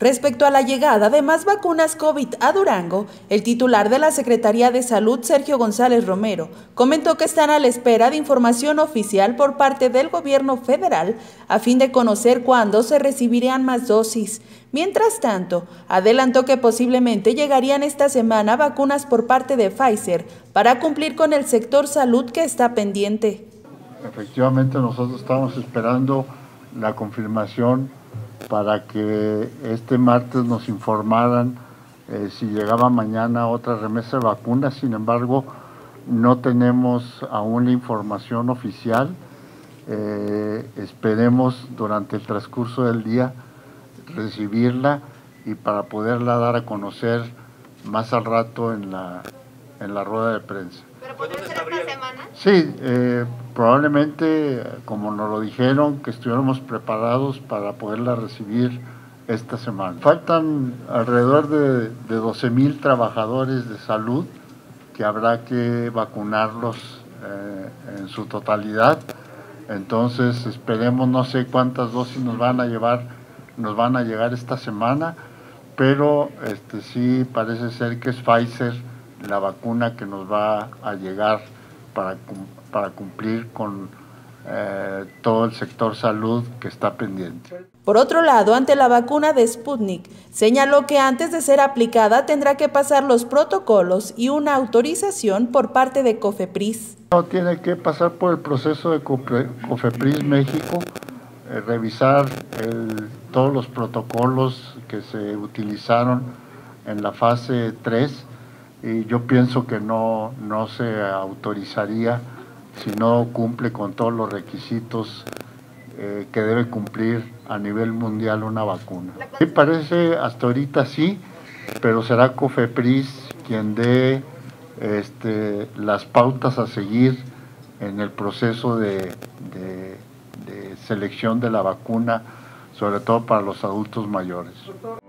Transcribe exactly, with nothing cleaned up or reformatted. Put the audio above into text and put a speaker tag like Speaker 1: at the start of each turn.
Speaker 1: Respecto a la llegada de más vacunas COVID a Durango, el titular de la Secretaría de Salud, Sergio González Romero, comentó que están a la espera de información oficial por parte del gobierno federal a fin de conocer cuándo se recibirían más dosis. Mientras tanto, adelantó que posiblemente llegarían esta semana vacunas por parte de Pfizer para cumplir con el sector salud que está pendiente.
Speaker 2: Efectivamente, nosotros estamos esperando la confirmación para que este martes nos informaran eh, si llegaba mañana otra remesa de vacunas. Sin embargo, no tenemos aún la información oficial. Eh, esperemos durante el transcurso del día recibirla y para poderla dar a conocer más al rato en la, en la rueda de prensa.
Speaker 3: ¿Pero podría ser esta semana?
Speaker 2: Sí, eh, probablemente, como nos lo dijeron, que estuviéramos preparados para poderla recibir esta semana. Faltan alrededor de, de doce mil trabajadores de salud que habrá que vacunarlos eh, en su totalidad. Entonces esperemos, no sé cuántas dosis nos van a llevar, nos van a llegar esta semana, pero este sí parece ser que es Pfizer la vacuna que nos va a llegar para, para cumplir con eh, todo el sector salud que está pendiente.
Speaker 1: Por otro lado, ante la vacuna de Sputnik, señaló que antes de ser aplicada tendrá que pasar los protocolos y una autorización por parte de COFEPRIS.
Speaker 2: No, tiene que pasar por el proceso de COFEPRIS México, eh, revisar el, todos los protocolos que se utilizaron en la fase tres, y yo pienso que no, no se autorizaría si no cumple con todos los requisitos eh, que debe cumplir a nivel mundial una vacuna. Me parece hasta ahorita sí, pero será COFEPRIS quien dé este, las pautas a seguir en el proceso de, de, de selección de la vacuna, sobre todo para los adultos mayores.